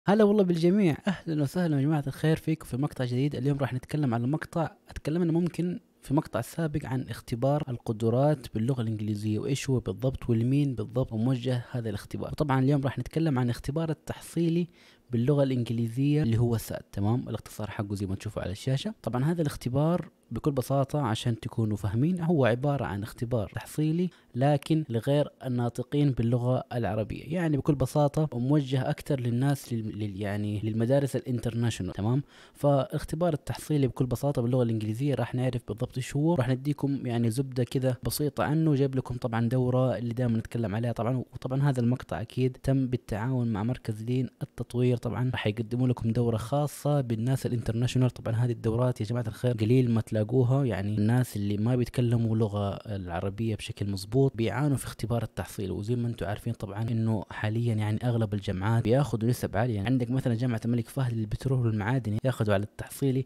هلا والله بالجميع، اهلا وسهلا يا جماعه الخير فيكم في مقطع جديد. اليوم راح نتكلم عن مقطع اتكلمنا ممكن في مقطع السابق عن اختبار القدرات باللغه الانجليزيه وايش هو بالضبط ولمين بالضبط وموجه هذا الاختبار. وطبعا اليوم راح نتكلم عن اختبار التحصيلي باللغه الانجليزيه اللي هو سات، تمام؟ الاختصار حقه زي ما تشوفوا على الشاشه. طبعا هذا الاختبار بكل بساطه عشان تكونوا فاهمين هو عباره عن اختبار تحصيلي لكن لغير الناطقين باللغة العربية، يعني بكل بساطة موجه أكثر للناس يعني للمدارس الانترناشونال، تمام؟ فالاختبار التحصيلي بكل بساطة باللغة الإنجليزية راح نعرف بالضبط ايش هو، راح نديكم يعني زبدة كذا بسيطة عنه. جايب لكم طبعا دورة اللي دائما نتكلم عليها طبعا، وطبعا هذا المقطع أكيد تم بالتعاون مع مركز لين التطوير. طبعا راح يقدموا لكم دورة خاصة بالناس الانترناشونال. طبعا هذه الدورات يا جماعة الخير قليل ما تلاقوها، يعني الناس اللي ما بيتكلموا لغة العربية بشكل مظبوط بيعانوا في اختبار التحصيل. وزي ما انتم عارفين طبعا انه حاليا يعني اغلب الجامعات بياخذوا نسب عاليه، يعني عندك مثلا جامعه الملك فهد للبترول والمعادن ياخذوا على التحصيلي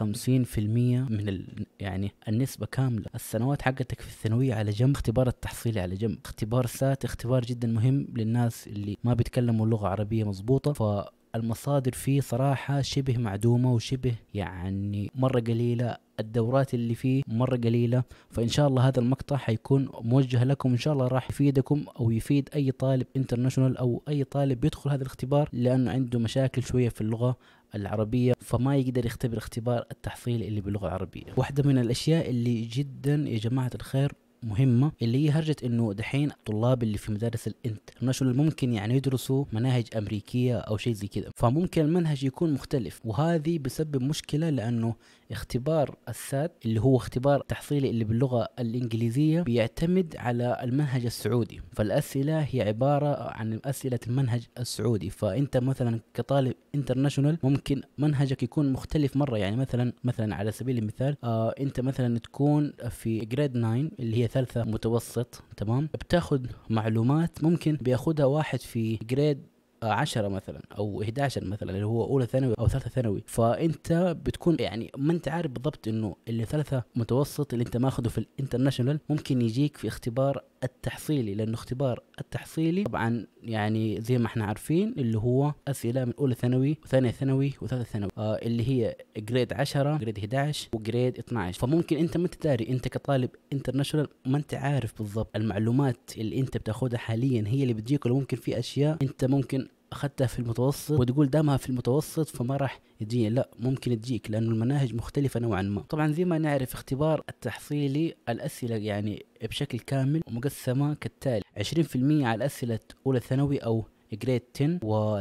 50% من يعني النسبه كامله. السنوات حقتك في الثانويه على جنب، اختبار التحصيلي على جنب. اختبار سات اختبار جدا مهم للناس اللي ما بيتكلموا لغه عربيه مظبوطه، المصادر فيه صراحة شبه معدومة وشبه يعني مرة قليلة، الدورات اللي فيه مرة قليلة. فإن شاء الله هذا المقطع حيكون موجه لكم، إن شاء الله راح يفيدكم أو يفيد أي طالب انترناشونال أو أي طالب بيدخل هذا الاختبار لأنه عنده مشاكل شوية في اللغة العربية فما يقدر يختبر اختبار التحصيل اللي باللغة العربية. واحدة من الأشياء اللي جدا يا جماعة الخير مهمة اللي هي هرجة انه دحين الطلاب اللي في مدارس الانترناشونال ممكن يعني يدرسوا مناهج امريكية او شيء زي كذا، فممكن المنهج يكون مختلف، وهذه بسبب مشكلة لانه اختبار السات اللي هو اختبار تحصيلي اللي باللغة الانجليزية بيعتمد على المنهج السعودي، فالاسئلة هي عبارة عن اسئلة المنهج السعودي. فانت مثلا كطالب انترناشونال ممكن منهجك يكون مختلف مرة، يعني مثلا على سبيل المثال انت مثلا تكون في جريد 9 اللي هي ثالثة متوسط، تمام؟ بتاخد معلومات ممكن بياخدها واحد في جريد 10 مثلا او 11 مثلا اللي هو اولى ثانوي او ثالثه ثانوي. فانت بتكون يعني ما انت عارف بالضبط انه اللي ثالثه متوسط اللي انت ماخذه في الانترناشونال ممكن يجيك في اختبار التحصيلي، لانه اختبار التحصيلي طبعا يعني زي ما احنا عارفين اللي هو اسئله من اولى ثانوي وثانيه ثانوي وثالثه ثانوي، اللي هي جريد 10 جريد 11 وجريد 12. فممكن انت ما انت داري، انت كطالب انترناشونال ما انت عارف بالضبط المعلومات اللي انت بتاخدها حاليا هي اللي بتجيك، ولا ممكن في اشياء انت ممكن اخذتها في المتوسط وتقول دامها في المتوسط فما راح يجيني، لا ممكن تجيك لانه المناهج مختلفه نوعا ما. طبعا زي ما نعرف اختبار التحصيلي الاسئله يعني بشكل كامل مقسمه كالتالي: 20% على اسئله اولى ثانوي او جريد 10،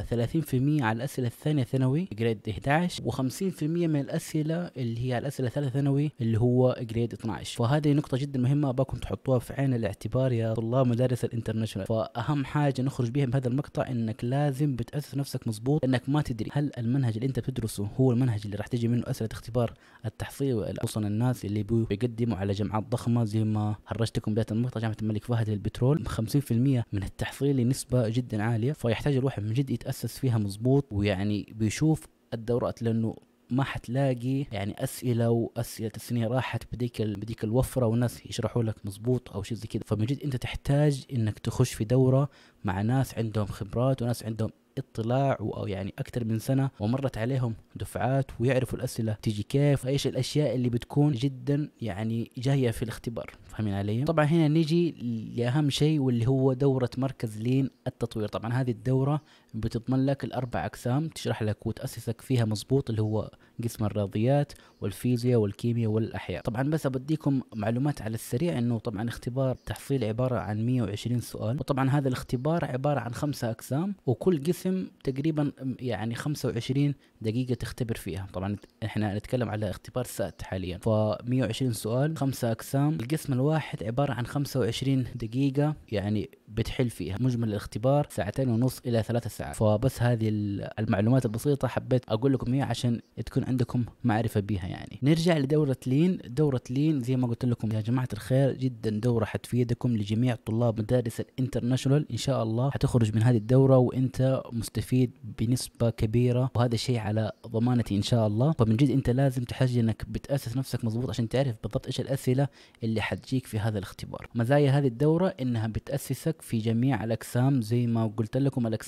و30% على الأسئلة الثانية ثانوي جريد 11، و50% من الأسئلة اللي هي على الأسئلة الثالثة ثانوي اللي هو جريد 12. فهذه نقطة جدا مهمة أباكم تحطوها في عين الاعتبار يا طلاب مدارس الانترناشونال. فأهم حاجة نخرج بها من هذا المقطع إنك لازم بتأسس نفسك مظبوط، إنك ما تدري هل المنهج اللي أنت بتدرسه هو المنهج اللي راح تجي منه أسئلة اختبار التحصيل، خصوصا الناس اللي بيقدموا على جامعات ضخمة زي ما هرجتكم بداية المقطع جامعة الملك فهد للبترول. 50% من التحصيل نسبة جدا عالية، فيحتاج الواحد من جد يتأسس فيها مظبوط ويعني بيشوف الدورات، لأنه ما حتلاقي يعني اسئله واسئله السنين راحت بديك الوفره والناس يشرحوا لك مظبوط او شيء زي كذا. فمن جد انت تحتاج انك تخش في دوره مع ناس عندهم خبرات وناس عندهم اطلاع او يعني اكثر من سنه ومرت عليهم دفعات ويعرفوا الاسئله تيجي كيف، ايش الاشياء اللي بتكون جدا يعني جايه في الاختبار. فاهمين علي؟ طبعا هنا نيجي لاهم شيء واللي هو دوره مركز لين التطوير. طبعا هذه الدوره بتضمن لك الاربع اقسام تشرح لك وتاسسك فيها مظبوط، اللي هو قسم الرياضيات والفيزياء والكيمياء والاحياء. طبعا بس بديكم معلومات على السريع انه طبعا اختبار تحصيل عباره عن 120 سؤال، وطبعا هذا الاختبار عباره عن 5 اقسام وكل قسم تقريبا يعني 25 دقيقه تختبر فيها. طبعا احنا نتكلم على اختبار سات حاليا، ف 120 سؤال 5 اقسام، القسم الواحد عباره عن 25 دقيقه يعني بتحل فيها. مجمل الاختبار 2.5 الى 3 ساعات. فبس هذه المعلومات البسيطه حبيت اقول لكم اياها عشان تكون عندكم معرفه بيها. يعني نرجع لدوره لين. دوره لين زي ما قلت لكم يا جماعه الخير جدا دوره حتفيدكم لجميع طلاب مدارس الانترناشونال. ان شاء الله حتخرج من هذه الدوره وانت مستفيد بنسبه كبيره، وهذا الشيء على ضمانتي ان شاء الله. فمن جد انت لازم تحرص انك بتاسس نفسك مضبوط عشان تعرف بالضبط ايش الاسئله اللي حتجيك في هذا الاختبار. مزايا هذه الدوره انها بتاسسك في جميع الاقسام زي ما قلت لكم، الاقسام الاربعه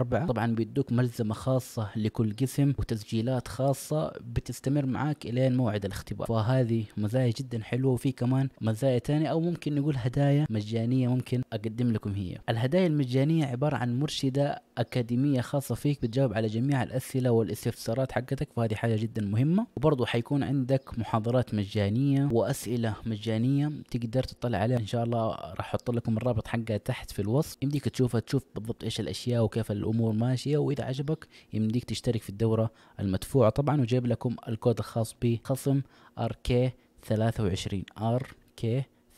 4. طبعا بيدوك ملزمة خاصة لكل قسم وتسجيلات خاصة بتستمر معاك الين موعد الاختبار، فهذه مزايا جدا حلوة. وفي كمان مزايا تانية او ممكن نقول هدايا مجانية ممكن اقدم لكم. هي الهدايا المجانية عبارة عن مرشدة اكاديمية خاصة فيك بتجاوب على جميع الاسئلة والاستفسارات حقتك، فهذه حاجة جدا مهمة. وبرضه حيكون عندك محاضرات مجانية واسئلة مجانية تقدر تطلع عليها ان شاء الله. راح احط لكم الرابط حقها تحت في الوصف، يمديك تشوفها تشوف بالضبط ايش الاشياء وكيف الامور ماشية، واذا عجبك يمديك تشترك في الدورة المدفوعة طبعا. وجايب لكم الكود الخاص بخصم RK 23 RK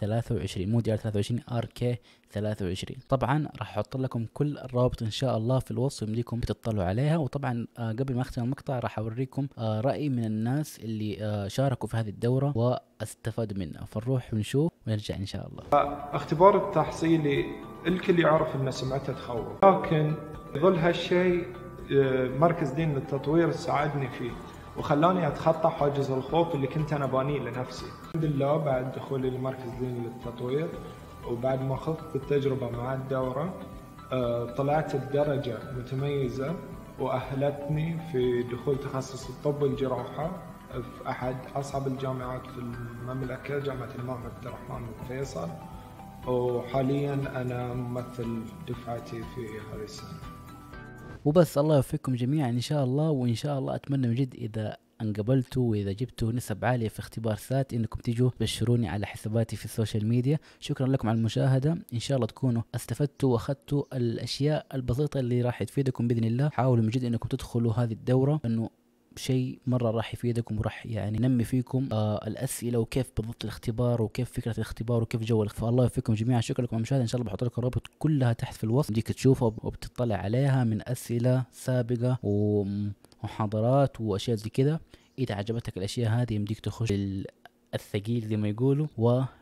23 مو دي 23 RK 23. طبعا راح احط لكم كل الروابط ان شاء الله في الوصف يمديكم تطلعوا عليها. وطبعا قبل ما اختم المقطع راح اوريكم رأي من الناس اللي شاركوا في هذه الدورة واستفادوا منها، فنروح ونشوف ونرجع ان شاء الله. اختبار التحصيلي الكل يعرف ان سمعته تخوف، لكن ظل هالشيء مركز دين للتطوير ساعدني فيه وخلاني اتخطى حاجز الخوف اللي كنت انا بانيه لنفسي. الحمد لله بعد دخولي لمركز دين للتطوير وبعد ما خضت التجربة مع الدورة طلعت بدرجة متميزة وأهلتني في دخول تخصص الطب والجراحة في أحد أصعب الجامعات في المملكة، جامعة الإمام عبد الرحمن بن فيصل، وحاليا أنا ممثل دفعتي في هذه السنة. وبس الله يوفقكم جميعا ان شاء الله. وان شاء الله اتمنى من جد اذا انقبلتوا واذا جبتوا نسب عالية في اختبار سات انكم تيجوا تبشروني على حساباتي في السوشيال ميديا. شكرا لكم على المشاهدة، ان شاء الله تكونوا استفدتوا واخذتوا الاشياء البسيطة اللي راح تفيدكم باذن الله. حاولوا من جد انكم تدخلوا هذه الدورة، انه شيء مرة راح يفيدكم وراح يعني ينمي فيكم الأسئلة وكيف بالضبط الاختبار وكيف فكرة الاختبار وكيف جو الاختبار. فالله يوفقكم جميعا. شكرا لكم على المشاهدة، إن شاء الله بحط لكم الرابط كلها تحت في الوصف ديك تشوفها وبتطلع عليها من أسئلة سابقة ومحاضرات وأشياء زي كذا. إذا عجبتك الأشياء هذه يمديك تخش الثقيل زي ما يقولوا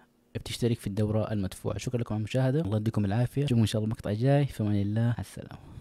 وبتشترك في الدورة المدفوعة. شكرا لكم على المشاهدة، الله يديكم العافية، نشوفكم إن شاء الله المقطع الجاي. في أمان الله، السلام.